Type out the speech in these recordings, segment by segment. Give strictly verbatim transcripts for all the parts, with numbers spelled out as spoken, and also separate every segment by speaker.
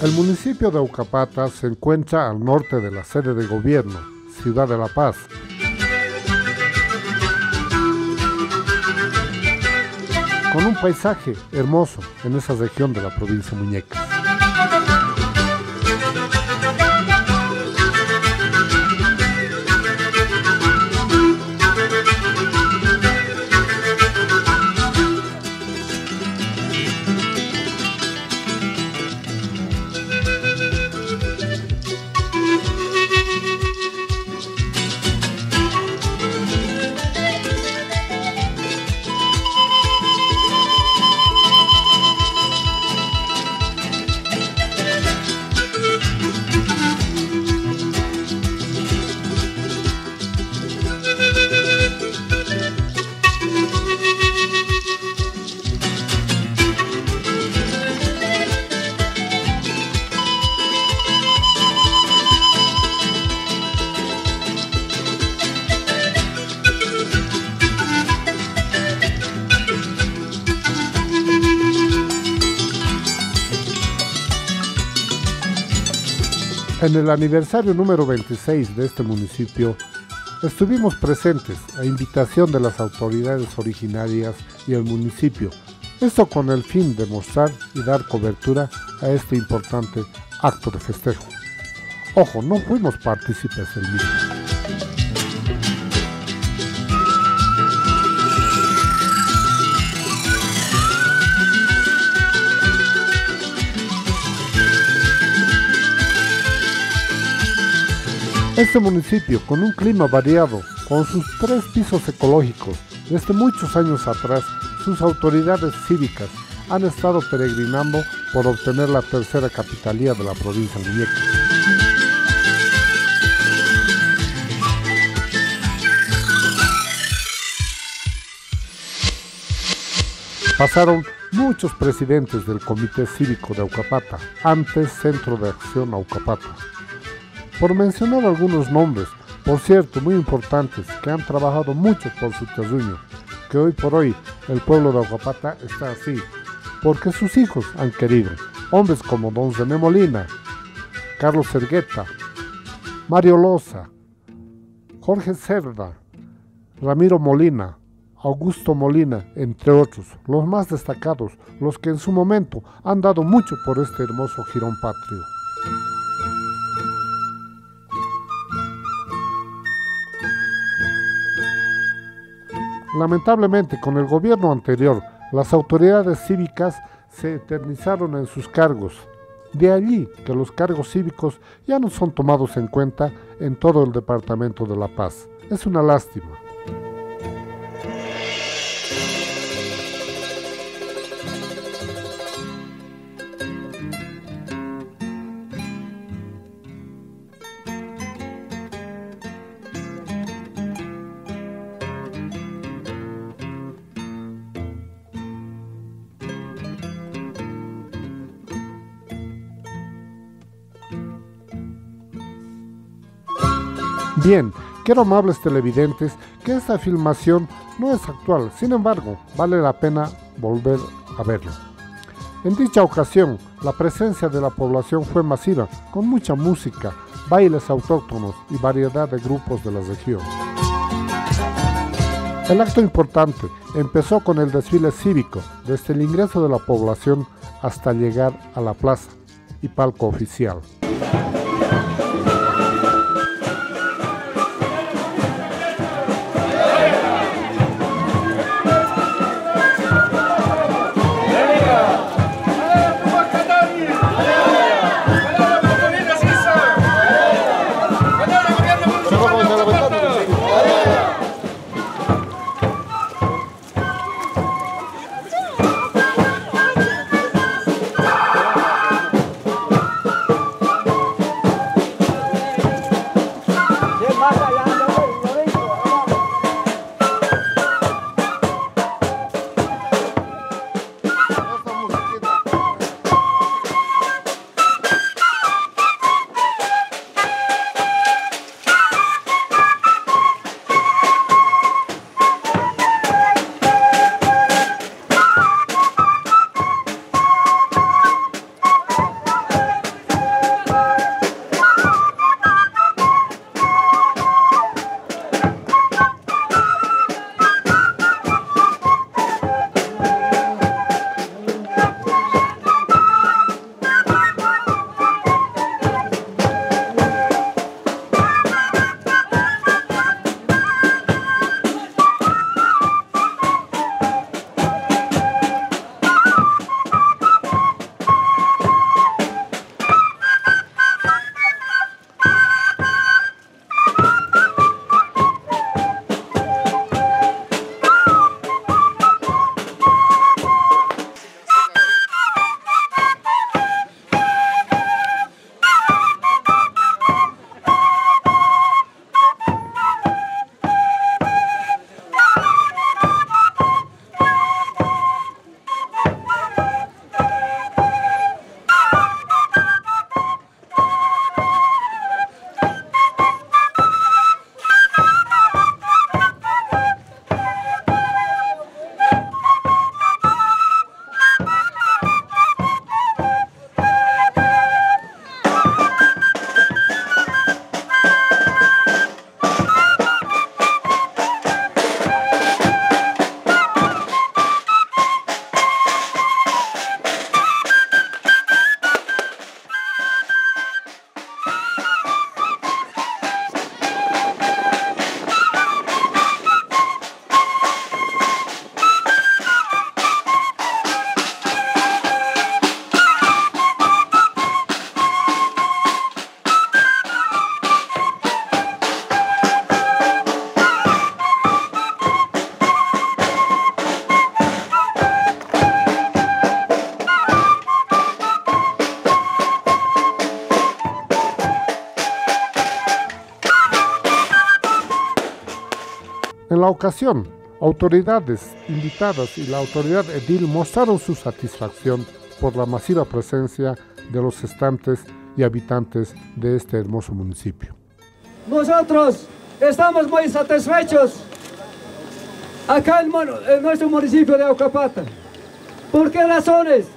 Speaker 1: El municipio de Aucapata se encuentra al norte de la sede de gobierno, Ciudad de La Paz. Con un paisaje hermoso en esa región de la provincia de Muñecas. En el aniversario número veintiséis de este municipio, estuvimos presentes a invitación de las autoridades originarias y el municipio, esto con el fin de mostrar y dar cobertura a este importante acto de festejo. Ojo, no fuimos partícipes del mismo. Este municipio, con un clima variado, con sus tres pisos ecológicos, desde muchos años atrás, sus autoridades cívicas han estado peregrinando por obtener la tercera capitalía de la provincia de Muñecas. Pasaron muchos presidentes del Comité Cívico de Aucapata, antes Centro de Acción Aucapata. Por mencionar algunos nombres, por cierto, muy importantes, que han trabajado mucho por su terruño, que hoy por hoy el pueblo de Aucapata está así, porque sus hijos han querido. Hombres como don René Molina, Carlos Sergueta, Mario Loza, Jorge Cerda, Ramiro Molina, Augusto Molina, entre otros, los más destacados, los que en su momento han dado mucho por este hermoso jirón patrio. Lamentablemente, con el gobierno anterior, las autoridades cívicas se eternizaron en sus cargos. De allí que los cargos cívicos ya no son tomados en cuenta en todo el departamento de La Paz. Es una lástima. Bien, quiero amables televidentes que esta filmación no es actual, sin embargo, vale la pena volver a verlo. En dicha ocasión, la presencia de la población fue masiva, con mucha música, bailes autóctonos y variedad de grupos de la región. El acto importante empezó con el desfile cívico, desde el ingreso de la población hasta llegar a la plaza y palco oficial. En la ocasión, autoridades invitadas y la autoridad edil mostraron su satisfacción por la masiva presencia de los estantes y habitantes de este hermoso municipio.
Speaker 2: Nosotros estamos muy satisfechos acá en, en nuestro municipio de Aucapata. ¿Por qué razones?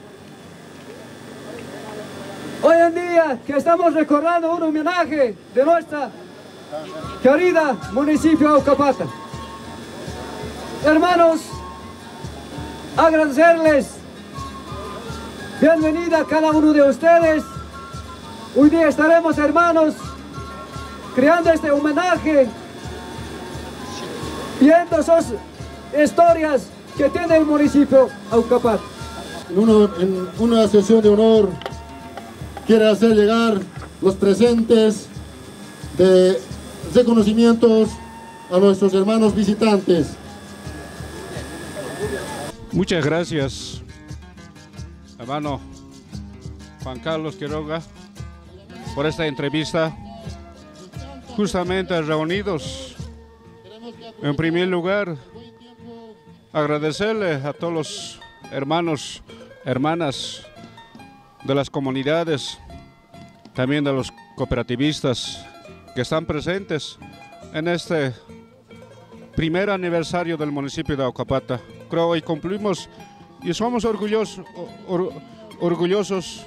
Speaker 2: Hoy en día que estamos recordando un homenaje de nuestra querida municipio de Aucapata. Hermanos, agradecerles bienvenida a cada uno de ustedes. Hoy día estaremos, hermanos, creando este homenaje, viendo esas historias que tiene el municipio Aucapata.
Speaker 3: En, uno, en una sesión de honor quiere hacer llegar los presentes de reconocimientos a nuestros hermanos visitantes.
Speaker 4: Muchas gracias, hermano Juan Carlos Quiroga, por esta entrevista. Justamente reunidos, en primer lugar, agradecerle a todos los hermanos, hermanas de las comunidades, también de los cooperativistas que están presentes en este primer aniversario del municipio de Aucapata. Creo que cumplimos y somos orgullosos, or, orgullosos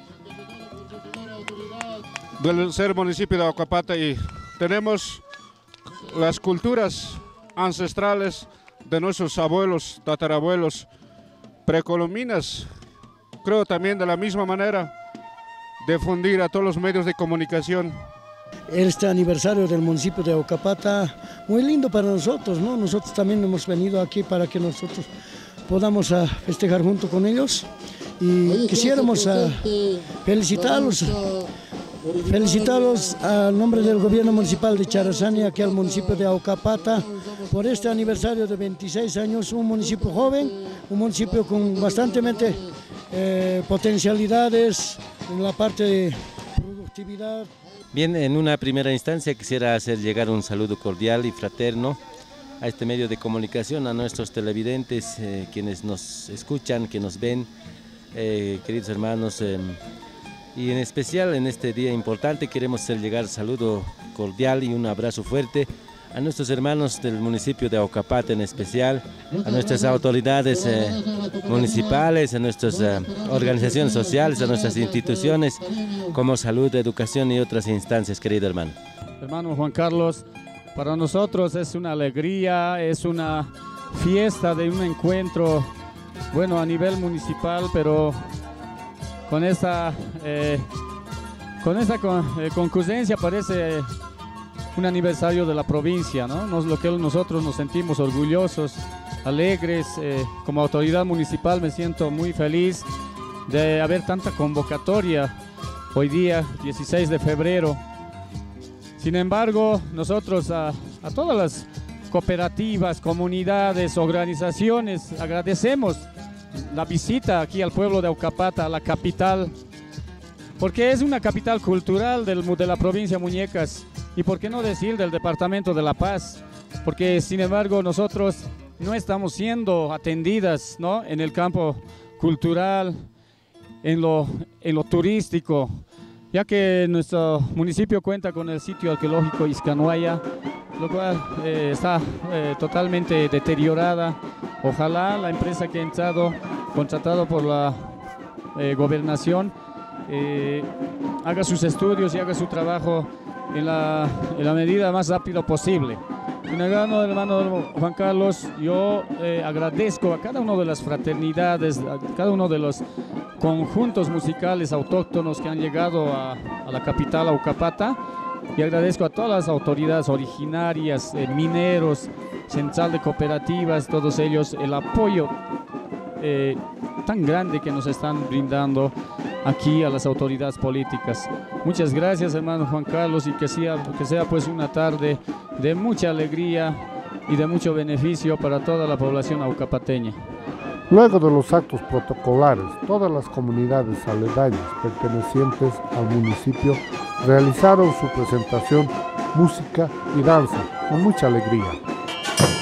Speaker 4: de ser municipio de Aucapata, y tenemos las culturas ancestrales de nuestros abuelos, tatarabuelos, precolombinas. Creo también de la misma manera difundir a todos los medios de comunicación.
Speaker 5: Este aniversario del municipio de Aucapata, muy lindo para nosotros, ¿no? Nosotros también hemos venido aquí para que nosotros podamos uh, festejar junto con ellos, y quisiéramos uh, felicitarlos, felicitarlos al nombre del gobierno municipal de Charazani, aquí al municipio de Aucapata, por este aniversario de veintiséis años, un municipio joven, un municipio con bastantemente eh, potencialidades en la parte de productividad.
Speaker 6: Bien, en una primera instancia quisiera hacer llegar un saludo cordial y fraterno a este medio de comunicación, a nuestros televidentes, eh, quienes nos escuchan, que nos ven, eh, queridos hermanos, eh, y en especial en este día importante queremos hacer llegar saludo cordial y un abrazo fuerte a nuestros hermanos del municipio de Aucapata, en especial a nuestras autoridades eh, municipales, a nuestras eh, organizaciones sociales, a nuestras instituciones como salud, educación y otras instancias, querido hermano.
Speaker 2: Hermano Juan Carlos, para nosotros es una alegría, es una fiesta de un encuentro, bueno, a nivel municipal, pero con esta, eh, con esta con, eh, concurrencia parece un aniversario de la provincia, ¿no? Nos, lo que nosotros nos sentimos orgullosos, alegres. Eh, como autoridad municipal me siento muy feliz de haber tanta convocatoria hoy día, dieciséis de febrero. Sin embargo, nosotros a, a todas las cooperativas, comunidades, organizaciones, agradecemos la visita aquí al pueblo de Aucapata, a la capital, porque es una capital cultural del, de la provincia Muñecas. Y por qué no decir del departamento de La Paz, porque sin embargo nosotros no estamos siendo atendidas, ¿no?, en el campo cultural, en lo, en lo turístico, ya que nuestro municipio cuenta con el sitio arqueológico Iscanuaya, lo cual eh, está eh, totalmente deteriorada. Ojalá la empresa que ha entrado, contratado por la eh, gobernación, eh, haga sus estudios y haga su trabajo en la, en la medida más rápido posible. En el grano del hermano Juan Carlos, yo eh, agradezco a cada una de las fraternidades, a cada uno de los conjuntos musicales autóctonos que han llegado a, a la capital Aucapata, y agradezco a todas las autoridades originarias, eh, mineros, central de cooperativas, todos ellos, el apoyo eh, tan grande que nos están brindando aquí a las autoridades políticas. Muchas gracias, hermano Juan Carlos, y que sea, que sea pues una tarde de mucha alegría y de mucho beneficio para toda la población aucapateña.
Speaker 1: Luego de los actos protocolares, todas las comunidades aledañas pertenecientes al municipio realizaron su presentación, música y danza con mucha alegría.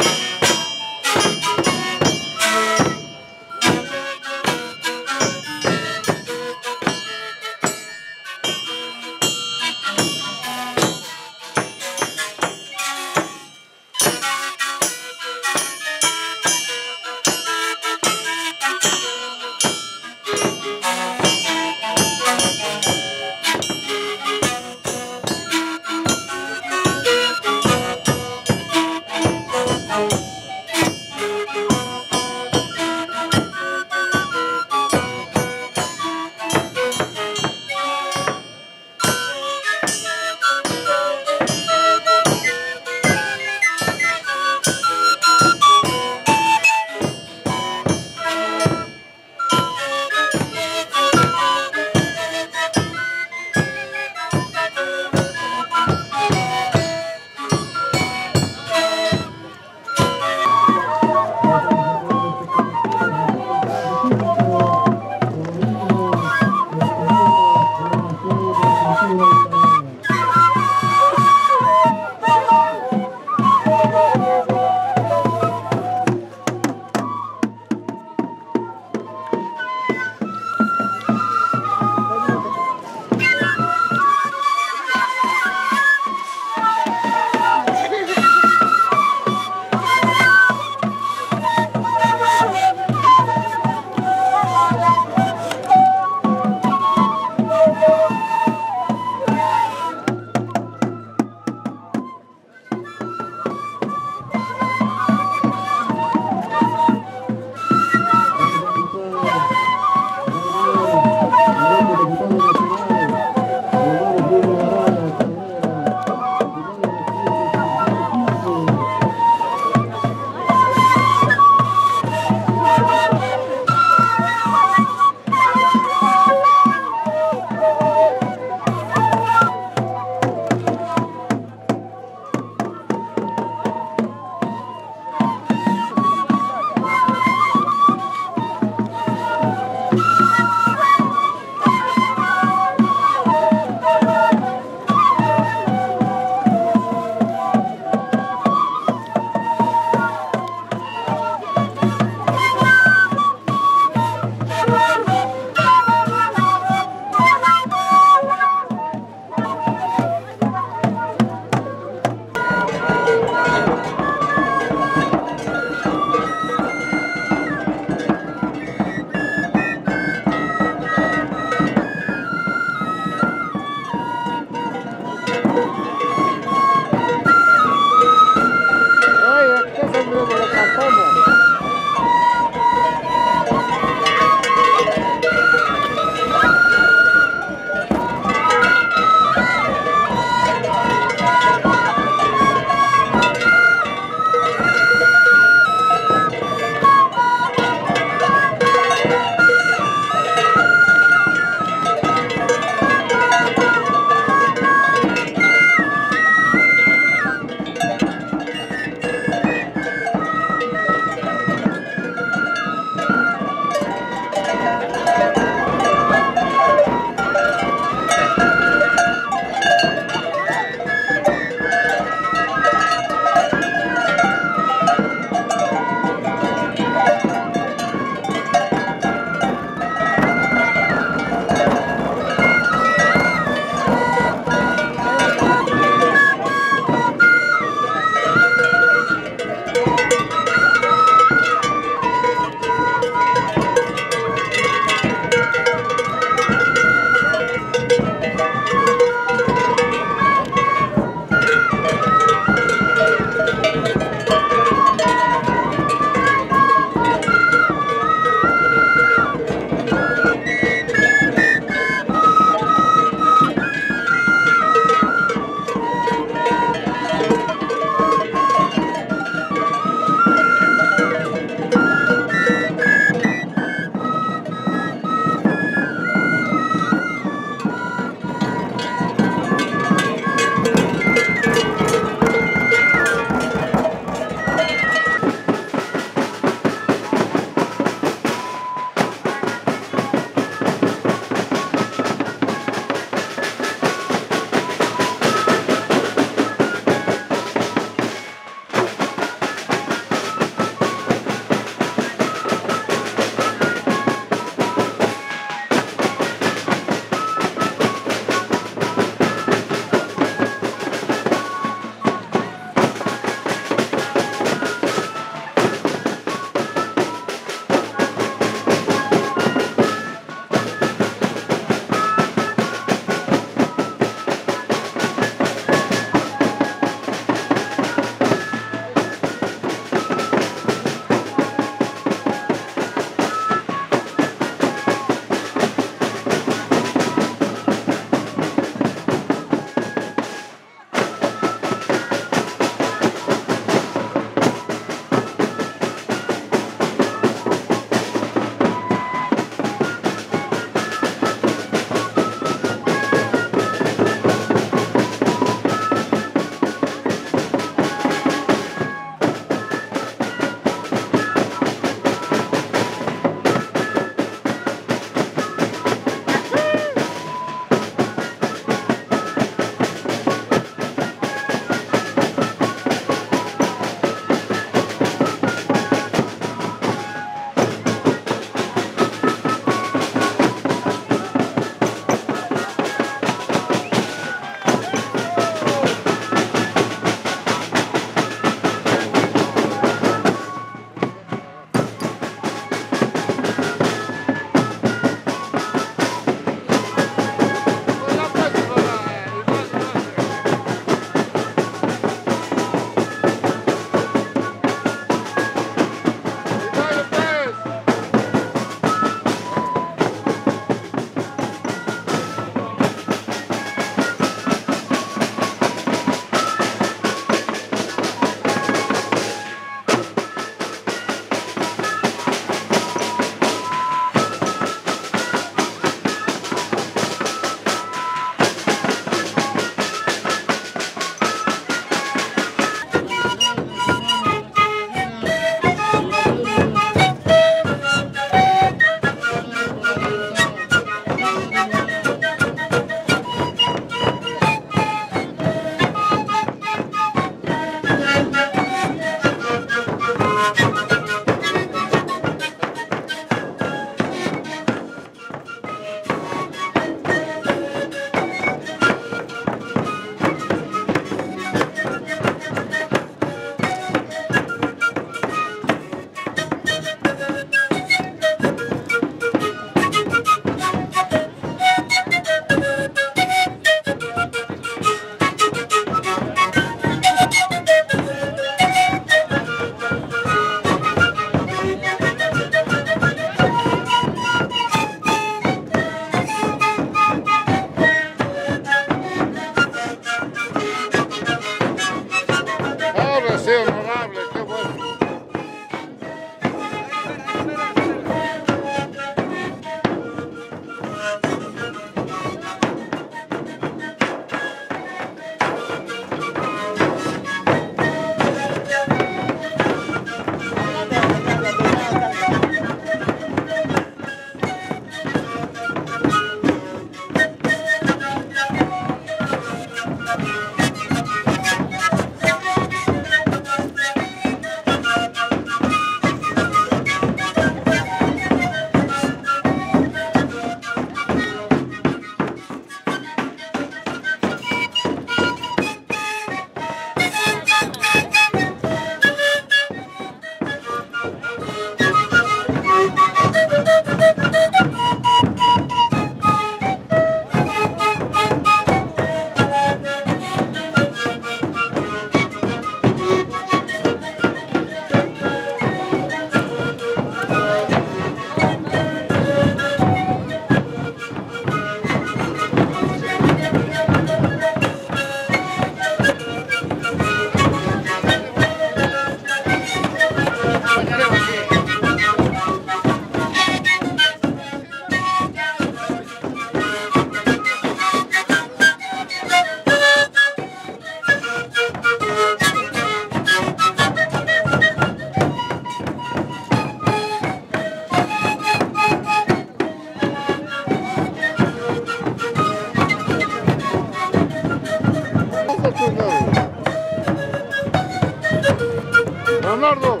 Speaker 1: Leonardo.